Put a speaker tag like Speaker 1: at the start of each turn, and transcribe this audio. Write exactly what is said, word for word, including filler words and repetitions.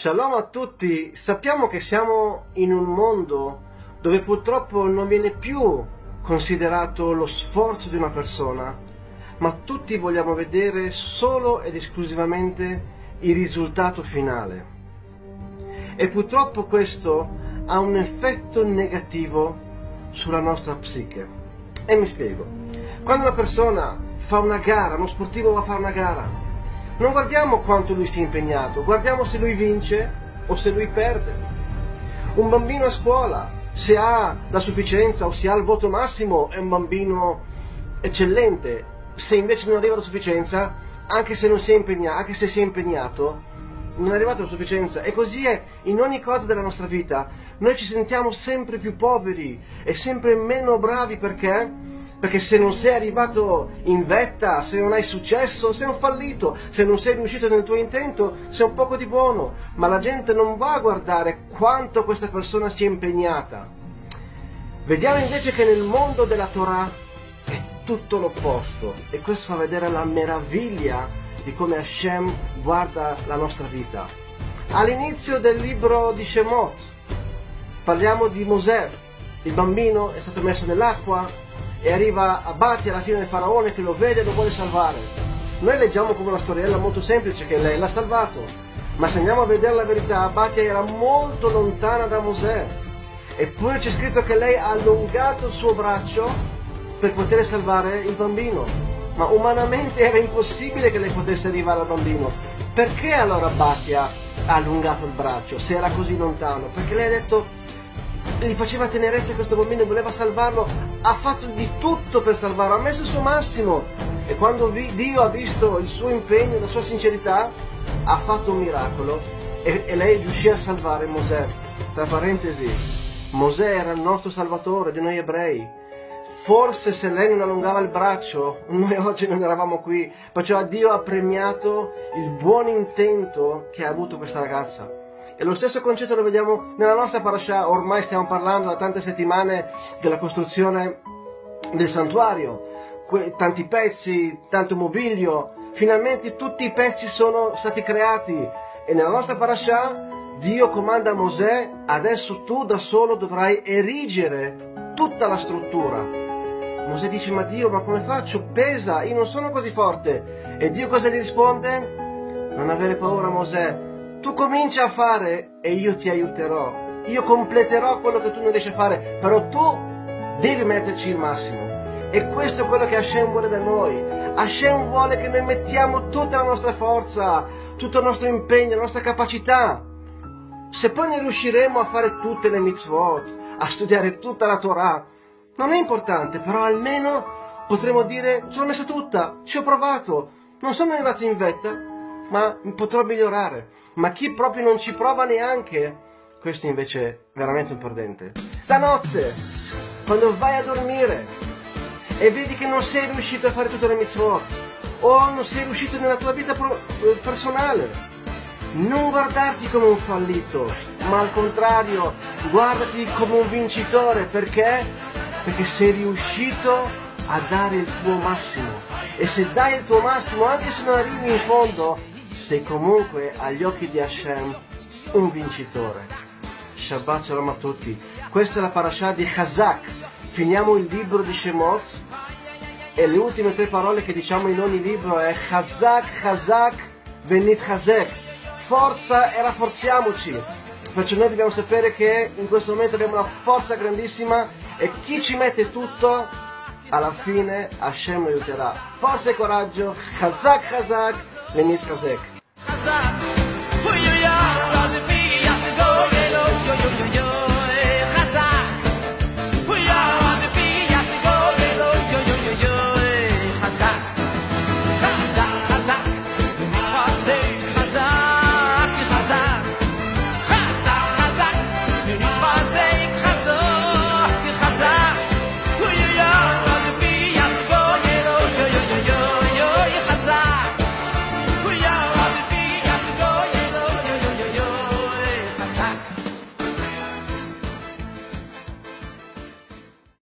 Speaker 1: Shalom a tutti, sappiamo che siamo in un mondo dove purtroppo non viene più considerato lo sforzo di una persona, ma tutti vogliamo vedere solo ed esclusivamente il risultato finale. E purtroppo questo ha un effetto negativo sulla nostra psiche. E mi spiego. Quando una persona fa una gara, uno sportivo va a fare una gara, non guardiamo quanto lui si è impegnato, guardiamo se lui vince o se lui perde. Un bambino a scuola, se ha la sufficienza o se ha il voto massimo, è un bambino eccellente. Se invece non arriva alla sufficienza, anche se non si è impegnato, anche se si è impegnato, non è arrivato alla sufficienza. E così è in ogni cosa della nostra vita. Noi ci sentiamo sempre più poveri e sempre meno bravi. Perché? Perché se non sei arrivato in vetta, se non hai successo, sei un fallito. Se non sei riuscito nel tuo intento, sei un poco di buono. Ma la gente non va a guardare quanto questa persona si è impegnata. Vediamo invece che nel mondo della Torah è tutto l'opposto. E questo fa vedere la meraviglia di come Hashem guarda la nostra vita. All'inizio del libro di Shemot parliamo di Mosè. Il bambino è stato messo nell'acqua e arriva a Batia, alla fine del faraone, che lo vede e lo vuole salvare. Noi leggiamo come una storiella molto semplice che lei l'ha salvato, ma se andiamo a vedere la verità, Batia era molto lontana da Mosè, eppure c'è scritto che lei ha allungato il suo braccio per poter salvare il bambino. Ma umanamente era impossibile che lei potesse arrivare al bambino. Perché allora Batia ha allungato il braccio se era così lontano? Perché lei ha detto, gli faceva tenerezza a questo bambino e voleva salvarlo, ha fatto di tutto per salvarlo, ha messo il suo massimo. E quando Dio ha visto il suo impegno, la sua sincerità, ha fatto un miracolo e, e lei riuscì a salvare Mosè. Tra parentesi, Mosè era il nostro salvatore di noi ebrei. Forse se lei non allungava il braccio, noi oggi non eravamo qui. Perciò Dio ha premiato il buon intento che ha avuto questa ragazza. E lo stesso concetto lo vediamo nella nostra parasha. Ormai stiamo parlando da tante settimane della costruzione del santuario. Que- tanti pezzi, tanto mobilio. Finalmente tutti i pezzi sono stati creati. E nella nostra parasha Dio comanda a Mosè: adesso tu da solo dovrai erigere tutta la struttura. Mosè dice: ma Dio, ma come faccio? Pesa, io non sono così forte. E Dio cosa gli risponde? Non avere paura, Mosè. Tu comincia a fare e io ti aiuterò. Io completerò quello che tu non riesci a fare, però tu devi metterci il massimo. E questo è quello che Hashem vuole da noi. Hashem vuole che noi mettiamo tutta la nostra forza, tutto il nostro impegno, la nostra capacità. Se poi ne riusciremo a fare tutte le mitzvot, a studiare tutta la Torah, non è importante, però almeno potremo dire: ce l'ho messa tutta, ci ho provato, non sono arrivato in vetta, ma potrò migliorare. Ma chi proprio non ci prova neanche, questo invece è veramente un perdente. Stanotte, quando vai a dormire e vedi che non sei riuscito a fare tutte le mitzvot, o non sei riuscito nella tua vita personale, non guardarti come un fallito, ma al contrario, guardati come un vincitore. Perché? Perché sei riuscito a dare il tuo massimo. E se dai il tuo massimo, anche se non arrivi in fondo, sei comunque agli occhi di Hashem un vincitore. Shabbat shalom a tutti. Questa è la parasha di Chazak. Finiamo il libro di Shemot e le ultime tre parole che diciamo in ogni libro è Chazak, Chazak, Benit Chazek. Forza e rafforziamoci. Perciò noi dobbiamo sapere che in questo momento abbiamo una forza grandissima e chi ci mette tutto, alla fine Hashem lo aiuterà. Forza e coraggio. Chazak, Chazak, Benit Chazek.